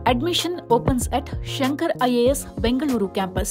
Admission opens at Shankar IAS Bengaluru campus.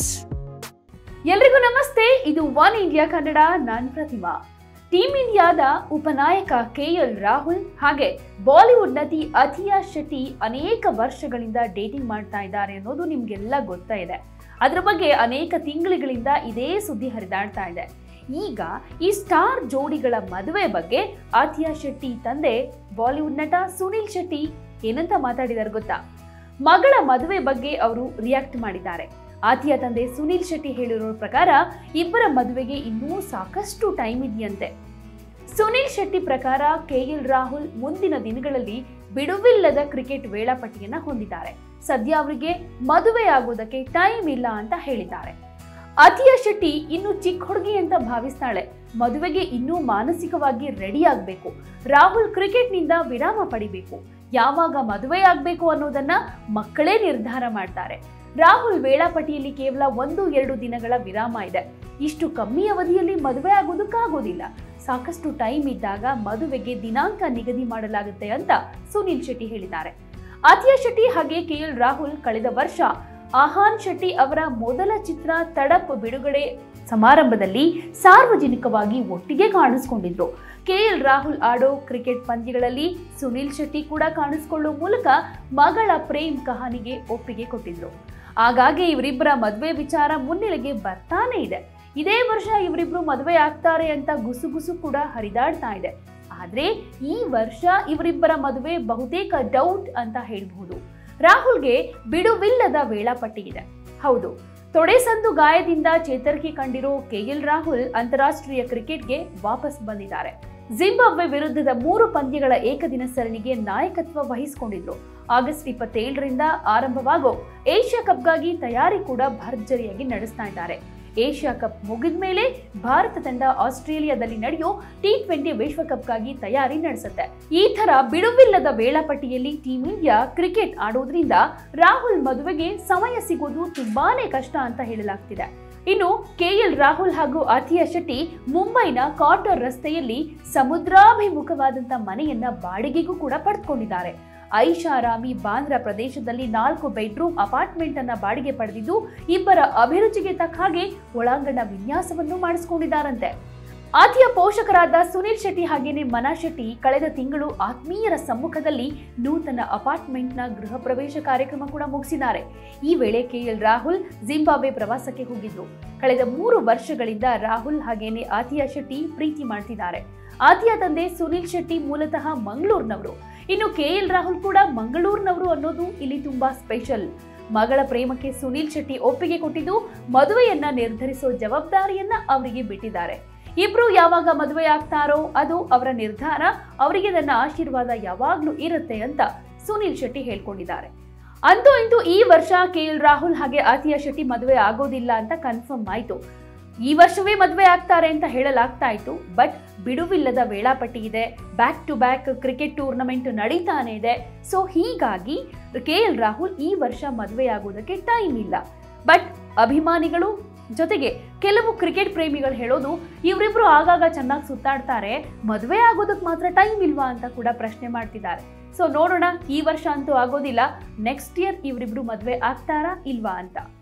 ಎಲ್ರಿಗೂ ನಮಸ್ತೆ. ಇದು ಒನ್ ಇಂಡಿಯಾ ಕನ್ನಡ. ನಾನು ಪ್ರತಿಮಾ. ಟೀಮ್ ಇಂಡಿಯಾದ ಉಪನಾಯಕ KL ರಾಹುಲ್ ಹಾಗೆ ಬಾಲಿವುಡ್ ನಟಿ ಅಥಿಯಾ ಶೆಟ್ಟಿ ಅನೇಕ ವರ್ಷಗಳಿಂದ ಡೇಟಿಂಗ್ ಮಾಡ್ತಾ ಇದ್ದಾರೆ ಅನ್ನೋದು ನಿಮ್ಗೆಲ್ಲ ಗೊತ್ತಾ ಇದೆ. ಅದರ ಬಗ್ಗೆ ಅನೇಕ ತಿಂಗಳುಗಳಿಂದ ಇದೇ ಸುದ್ದಿ ಹರಿದಾಡ್ತಾ ಇದೆ. ಈಗ ಈ ಸ್ಟಾರ್ ಜೋಡಿಗಳ ಮದುವೆ ಬಗ್ಗೆ ಅಥಿಯಾ ಶೆಟ್ಟಿ ತಂದೆ ಬಾಲಿವುಡ್ ನಟ ಸುನಿಲ್ ಶೆಟ್ಟಿ ಏನಂತ ಮಾತಾಡಿದಾರೆ ಗೊತ್ತಾ? ಮಗಳ ಮದುವೆ ಬಗ್ಗೆ ಅವರು ರಿಯಾಕ್ಟ್ ಮಾಡಿದ್ದಾರೆ. ಅಥಿಯಾ ತಂದೆ ಸುನಿಲ್ ಶೆಟ್ಟಿ ಹೇಳಿರೋ ಪ್ರಕಾರ ಇಬ್ಬರ ಮದುವೆಗೆ ಇನ್ನೂ ಸಾಕಷ್ಟು ಟೈಮ್ ಇದೆಯಂತೆ. ಸುನಿಲ್ ಶೆಟ್ಟಿ ಪ್ರಕಾರ KL ರಾಹುಲ್ ಮುಂದಿನ ದಿನಗಳಲ್ಲಿ ಬಿಡುವಿಲ್ಲದ ಕ್ರಿಕೆಟ್ ವೇಳಾಪಟ್ಟಿಯನ್ನ ಹೊಂದಿದ್ದಾರೆ. ಸದ್ಯ ಅವರಿಗೆ ಮದುವೆ ಆಗೋದಕ್ಕೆ ಟೈಮ್ ಇಲ್ಲ ಅಂತ ಹೇಳಿದ್ದಾರೆ. ಅಥಿಯಾ ಶೆಟ್ಟಿ ಇನ್ನು ಚಿಕ್ಕ ಹುಡುಗಿ ಅಂತ ಭಾವಿಸ್ತಾಳೆ. ಮದುವೆಗೆ ಇನ್ನೂ ಮಾನಸಿಕವಾಗಿ ರೆಡಿ ಆಗಬೇಕು. ರಾಹುಲ್ ಕ್ರಿಕೆಟ್ನಿಂದ ವಿರಾಮ ಪಡಿಬೇಕು. ಯಾವಾಗ ಮದುವೆ ಆಗಬೇಕು ಅನ್ನೋದನ್ನ ಮಕ್ಕಳೇ ನಿರ್ಧಾರ ಮಾಡ್ತಾರೆ. ರಾಹುಲ್ ವೇಳಾಪಟ್ಟಿಯಲ್ಲಿ ಕೇವಲ 1-2 ದಿನಗಳ ವಿರಾಮ ಇದೆ. ಇಷ್ಟು ಕಮ್ಮಿ ಅವಧಿಯಲ್ಲಿ ಮದುವೆ ಆಗೋದಕ್ಕಾಗೋದಿಲ್ಲ. ಸಾಕಷ್ಟು ಟೈಮ್ ಇದ್ದಾಗ ಮದುವೆಗೆ ದಿನಾಂಕ ನಿಗದಿ ಮಾಡಲಾಗುತ್ತೆ ಅಂತ ಸುನಿಲ್ ಶೆಟ್ಟಿ ಹೇಳಿದ್ದಾರೆ. ಅಥಿಯಾ ಶೆಟ್ಟಿ ಹಾಗೆ KL ರಾಹುಲ್ ಕಳೆದ ವರ್ಷ ಆಹಾನ್ ಶೆಟ್ಟಿ ಅವರ ಮೊದಲ ಚಿತ್ರ ತಡಪ್ ಬಿಡುಗಡೆ ಸಮಾರಂಭದಲ್ಲಿ ಸಾರ್ವಜನಿಕವಾಗಿ ಒಟ್ಟಿಗೆ ಕಾಣಿಸಿಕೊಂಡಿದ್ರು. KL ರಾಹುಲ್ ಆಡೋ ಕ್ರಿಕೆಟ್ ಪಂದ್ಯಗಳಲ್ಲಿ ಸುನಿಲ್ ಶೆಟ್ಟಿ ಕೂಡ ಕಾಣಿಸಿಕೊಳ್ಳುವ ಮೂಲಕ ಮಗಳ ಪ್ರೇಮ್ ಕಹಾನಿಗೆ ಒಪ್ಪಿಗೆ ಕೊಟ್ಟಿದ್ರು. ಹಾಗಾಗಿ ಇವರಿಬ್ಬರ ಮದುವೆ ವಿಚಾರ ಮುನ್ನೆಲೆಗೆ ಬರ್ತಾನೆ ಇದೆ. ಇದೇ ವರ್ಷ ಇವರಿಬ್ರು ಮದುವೆ ಆಗ್ತಾರೆ ಅಂತ ಗುಸುಗುಸು ಕೂಡ ಹರಿದಾಡ್ತಾ ಇದೆ. ಆದ್ರೆ ಈ ವರ್ಷ ಇವರಿಬ್ಬರ ಮದುವೆ ಬಹುತೇಕ ಡೌಟ್ ಅಂತ ಹೇಳ್ಬಹುದು. ರಾಹುಲ್ಗೆ ಬಿಡುವಿಲ್ಲದ ವೇಳಾಪಟ್ಟಿ ಇದೆ. ಹೌದು, ತೊಡೆಸಂದು ಗಾಯದಿಂದ ಚೇತರಿಕೆ ಕಂಡಿರೋ KL ರಾಹುಲ್ ಅಂತಾರಾಷ್ಟ್ರೀಯ ಕ್ರಿಕೆಟ್ಗೆ ವಾಪಸ್ ಬಂದಿದ್ದಾರೆ. ಜಿಂಬಾಬ್ವೆ ವಿರುದ್ಧದ 3 ಪಂದ್ಯಗಳ ಏಕದಿನ ಸರಣಿಗೆ ನಾಯಕತ್ವ ವಹಿಸಿಕೊಂಡಿದ್ರು. ಆಗಸ್ಟ್ 27ರಿಂದ ಆರಂಭವಾಗೋ ಏಷ್ಯಾ ಕಪ್ಗಾಗಿ ತಯಾರಿ ಕೂಡ ಭರ್ಜರಿಯಾಗಿ ನಡೆಸ್ತಾ ಇದ್ದಾರೆ. ಏಷ್ಯಾ ಕಪ್ ಮುಗಿದ ಮೇಲೆ ಭಾರತ ತಂಡ ಆಸ್ಟ್ರೇಲಿಯಾದಲ್ಲಿ ನಡೆಯೋ T20 ವಿಶ್ವಕಪ್ಗಾಗಿ ತಯಾರಿ ನಡೆಸುತ್ತೆ. ಈ ತರ ಬಿಡುವಿಲ್ಲದ ವೇಳಾಪಟ್ಟಿಯಲ್ಲಿ ಟೀಮ್ ಇಂಡಿಯಾ ಕ್ರಿಕೆಟ್ ಆಡೋದ್ರಿಂದ ರಾಹುಲ್ ಮದುವೆಗೆ ಸಮಯ ಸಿಗೋದು ತುಂಬಾನೇ ಕಷ್ಟ ಅಂತ ಹೇಳಲಾಗ್ತಿದೆ. ಇನ್ನು KL ರಾಹುಲ್ ಹಾಗೂ ಅಥಿಯಾ ಶೆಟ್ಟಿ ಮುಂಬೈನ ಕಾಟರ್ ರಸ್ತೆಯಲ್ಲಿ ಸಮುದ್ರಾಭಿಮುಖವಾದಂತ ಮನೆಯನ್ನ ಬಾಡಿಗೆಗೂ ಕೂಡ ಪಡೆದುಕೊಂಡಿದ್ದಾರೆ. ಐಷಾರಾಮಿ ಬಾಂದ್ರಾ ಪ್ರದೇಶದಲ್ಲಿ 4 ಬೆಡ್ರೂಮ್ ಅಪಾರ್ಟ್ಮೆಂಟ್ ಅನ್ನ ಬಾಡಿಗೆ ಪಡೆದಿದ್ದು ಇಬ್ಬರ ಅಭಿರುಚಿಗೆ ತಕ್ಕ ಹಾಗೆ ಒಳಾಂಗಣ ವಿನ್ಯಾಸವನ್ನು ಮಾಡಿಸಿಕೊಂಡಿದ್ದಾರಂತೆ. ಆಥಿಯಾ ಪೋಷಕರಾದ ಸುನಿಲ್ ಶೆಟ್ಟಿ ಹಾಗೇನೆ ಮನಾ ಶೆಟ್ಟಿ ಕಳೆದ ತಿಂಗಳು ಆತ್ಮೀಯರ ಸಮ್ಮುಖದಲ್ಲಿ ನೂತನ ಅಪಾರ್ಟ್ಮೆಂಟ್ನ ಗೃಹ ಪ್ರವೇಶ ಕಾರ್ಯಕ್ರಮ ಕೂಡ ಮುಗಿಸಿದ್ದಾರೆ. ಈ ವೇಳೆ KL ರಾಹುಲ್ ಜಿಂಬಾಬ್ವೆ ಪ್ರವಾಸಕ್ಕೆ ಹೋಗಿದ್ರು. ಕಳೆದ 3 ವರ್ಷಗಳಿಂದ ರಾಹುಲ್ ಹಾಗೇನೆ ಆಥಿಯಾ ಶೆಟ್ಟಿ ಪ್ರೀತಿ ಮಾಡ್ತಿದ್ದಾರೆ. ಆಥಿಯಾ ತಂದೆ ಸುನಿಲ್ ಶೆಟ್ಟಿ ಮೂಲತಃ ಮಂಗಳೂರಿನವರು. ಇನ್ನು KL ರಾಹುಲ್ ಕೂಡ ಮಂಗಳೂರಿನವರು ಅನ್ನೋದು ಇಲ್ಲಿ ತುಂಬಾ ಸ್ಪೆಷಲ್. ಮಗಳ ಪ್ರೇಮಕ್ಕೆ ಸುನಿಲ್ ಶೆಟ್ಟಿ ಒಪ್ಪಿಗೆ ಕೊಟ್ಟಿದ್ದು ಮದುವೆಯನ್ನ ನಿರ್ಧರಿಸೋ ಜವಾಬ್ದಾರಿಯನ್ನ ಅವರಿಗೆ ಬಿಟ್ಟಿದ್ದಾರೆ. ಇಬ್ರು ಯಾವಾಗ ಮದುವೆ ಆಗ್ತಾರೋ ಅದು ಅವರ ನಿರ್ಧಾರ. ಅವರಿಗೆ ನನ್ನ ಆಶೀರ್ವಾದ ಯಾವಾಗ್ಲೂ ಇರುತ್ತೆ ಅಂತ ಸುನಿಲ್ ಶೆಟ್ಟಿ ಹೇಳ್ಕೊಂಡಿದ್ದಾರೆ. ಅಂತೂ ಇಂತೂ ಈ ವರ್ಷ KL ರಾಹುಲ್ ಹಾಗೆ ಅಥಿಯಾ ಶೆಟ್ಟಿ ಮದುವೆ ಆಗೋದಿಲ್ಲ ಅಂತ ಕನ್ಫರ್ಮ್ ಆಯ್ತು. ಈ ವರ್ಷವೇ ಮದುವೆ ಆಗ್ತಾರೆ ಅಂತ ಹೇಳಲಾಗ್ತಾ ಇತ್ತು. ಬಟ್ ಬಿಡುವಿಲ್ಲದ ವೇಳಾಪಟ್ಟಿ ಇದೆ. Back to back cricket tournament ನಡೀತಾನೆ ಇದೆ. ಸೊ ಹೀಗಾಗಿ KL ರಾಹುಲ್ ಈ ವರ್ಷ ಮದುವೆ ಆಗೋದಕ್ಕೆ ಟೈಮ್ ಇಲ್ಲ. ಬಟ್ ಅಭಿಮಾನಿಗಳು ಜೊತೆಗೆ ಕೆಲವು ಕ್ರಿಕೆಟ್ ಪ್ರೇಮಿಗಳು ಹೇಳೋದು ಇವರಿಬ್ರು ಆಗಾಗ ಚೆನ್ನಾಗಿ ಸುತ್ತಾಡ್ತಾರೆ, ಮದುವೆ ಆಗೋದಕ್ಕೆ ಮಾತ್ರ ಟೈಮ್ ಇಲ್ವಾ ಅಂತ ಕೂಡ ಪ್ರಶ್ನೆ ಮಾಡ್ತಿದ್ದಾರೆ. ಸೊ ನೋಡೋಣ, ಈ ವರ್ಷ ಅಂತೂ ಆಗೋದಿಲ್ಲ. ನೆಕ್ಸ್ಟ್ ಇಯರ್ ಇವರಿಬ್ರು ಮದುವೆ ಆಗ್ತಾರಾ ಇಲ್ವಾ ಅಂತ.